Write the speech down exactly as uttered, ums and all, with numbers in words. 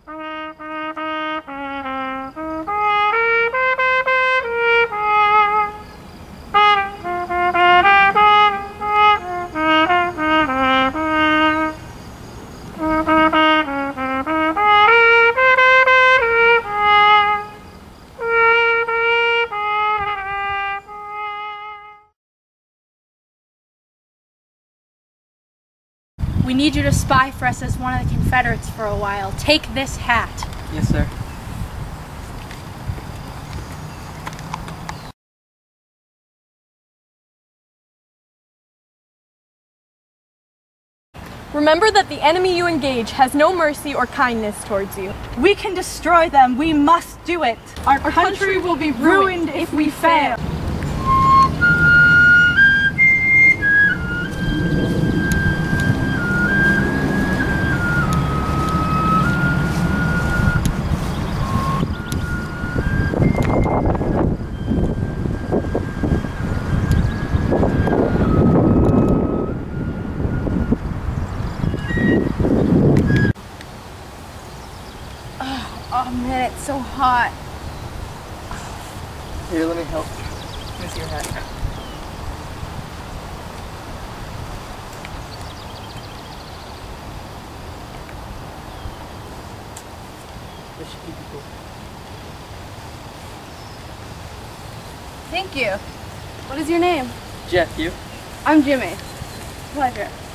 We need you to spy for us as one of the Confederates for a while. Take this hat. Yes, sir. Remember that the enemy you engage has no mercy or kindness towards you. We can destroy them. We must do it. Our, Our country, country will be ruined, ruined if we fail. Oh man, it's so hot. Here, let me help. Let me see your hat. This should keep you cool. Thank you. What is your name? Jeff, you? I'm Jimmy. Pleasure.